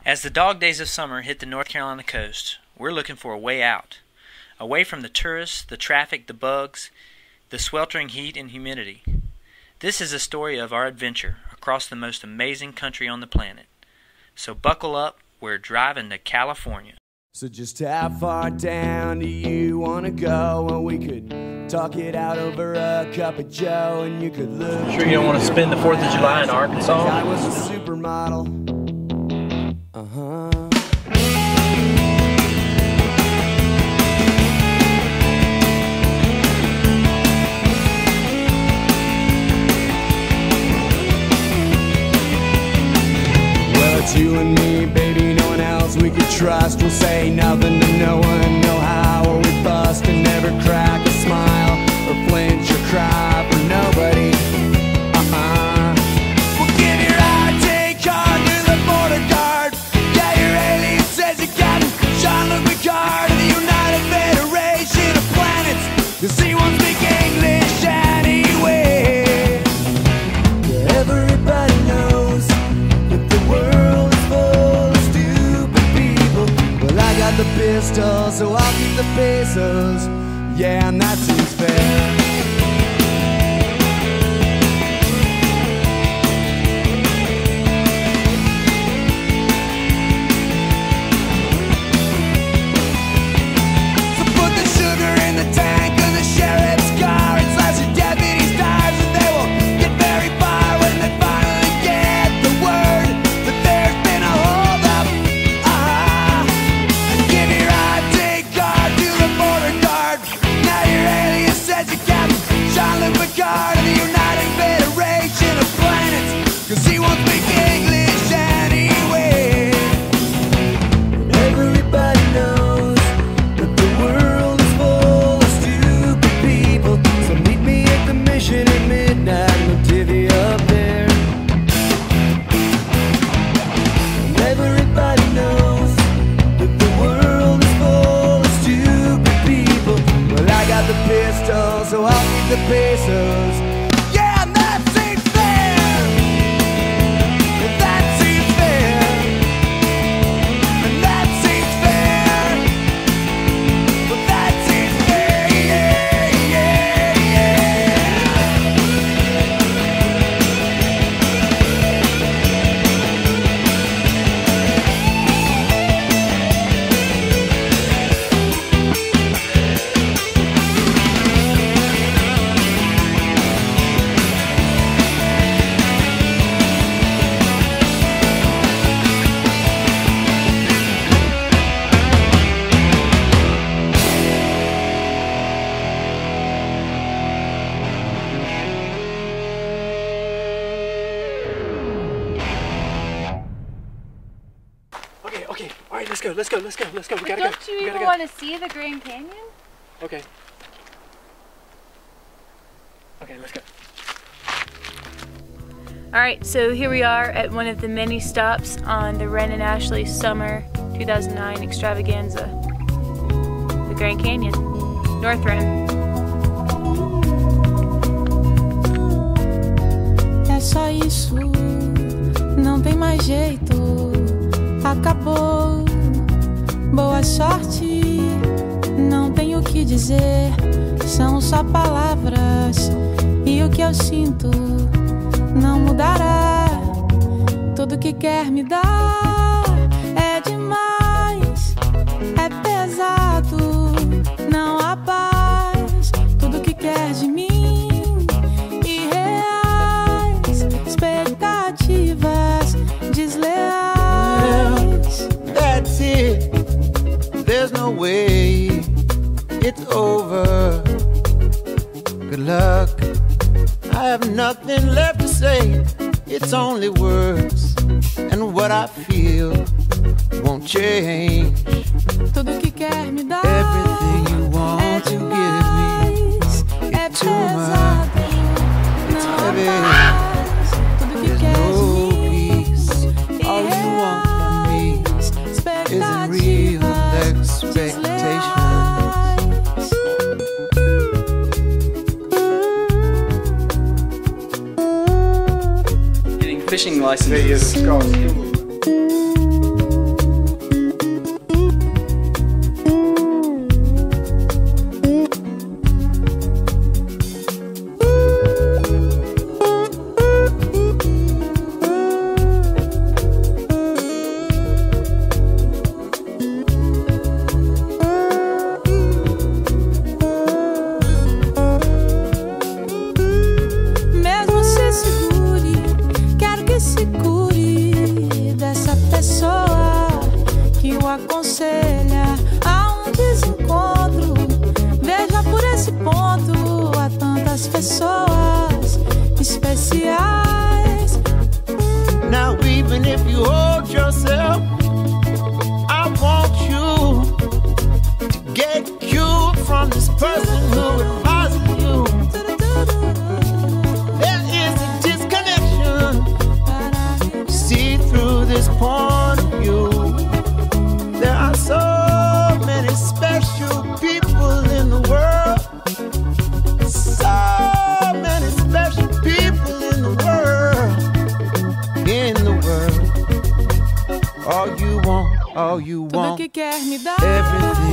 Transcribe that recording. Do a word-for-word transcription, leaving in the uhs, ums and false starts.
As the dog days of summer hit the North Carolina coast, we're looking for a way out. Away from the tourists, the traffic, the bugs, the sweltering heat and humidity. This is a story of our adventure across the most amazing country on the planet. So buckle up, we're driving to California. So just how far down do you want to go? And we could talk it out over a cup of joe, and you could look. Sure you don't want to spend the fourth of July in Arkansas? I was a supermodel. Uh-huh. Well, it's you and me, baby, no one else we could trust. We'll say nothing to no one, know how, or we bust and never crack a smile, or flinch or cry for nobody. Uh-uh. We'll give your I D card to the border guard. Yeah, your alien says you got Jean-Luc Picard of the United Federation of Planets, 'cause he won't speak English anyway. Yeah, everybody knows that the world is full of stupid people. Well, I got the pistol, so I'll keep the pesos. Yeah, and that seems fair. So I'll keep the pesos. Yeah, and that seems fair. That seems fair. And that seems fair. But that seems fair. Yeah, yeah, Okay, okay, all right, let's go, let's go, let's go, let's go. We But gotta don't go. you we even gotta want go. to see the Grand Canyon? Okay. Okay, let's go. All right, so here we are at one of the many stops on the Ren and Ashley Summer two thousand nine Extravaganza, the Grand Canyon, North Rim. É só isso, não tem mais jeito, acabou. Boa sorte, não tenho o que dizer, são só palavras, e o que eu sinto não mudará. Tudo que quer me dar é demais, é pesado, não há paz. Tudo que quer de mim, irreais, expectativas desleais. That's it, there's no way, it's over. Good luck, I have nothing left to say. It's only words, and what I feel won't change. Tudo que quer me dar Everything you want é to demais, give me, é it's too pesado, much, it's não há heavy. paz. Tudo que There's quer no de mim, peace, all you want from me irreais, isn't real expectativas expectations. Getting fishing licenses. person who advises you. There is a disconnection. See through this point of view. There are so many special people in the world. So many special people in the world. In the world. All you want, all you Tudo want. que quer me dar. Everything